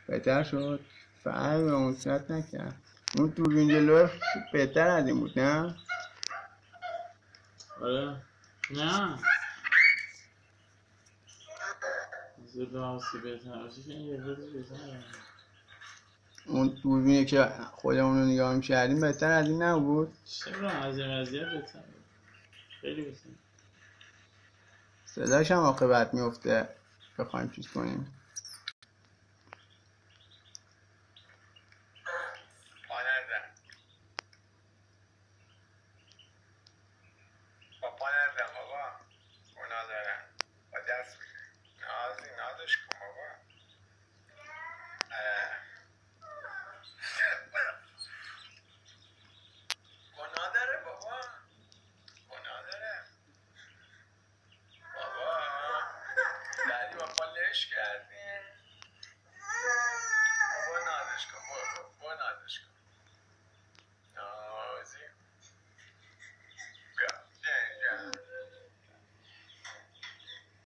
بهتر شد. فرق به مصرت نکرد. اون دوربین جلوه بهتر از این بود نه؟ آره نه زیبا آسی بهتر باشه که این یه روزی بهتره. اون دوربینی که خودمون رو نگاه می‌کردیم بهتر از این نبود؟ چرا از این قضیه بهتره، خیلی بهتره. صداش هم آخه بد میفته بخوایم چیز کنیم. پاپا نردم بابا گناه دارم با دست بگیر نازش کن بابا گناه داره بابا گناه داره بابا دردی با پا لش کردیم بابا نازش کن بابا نازش کن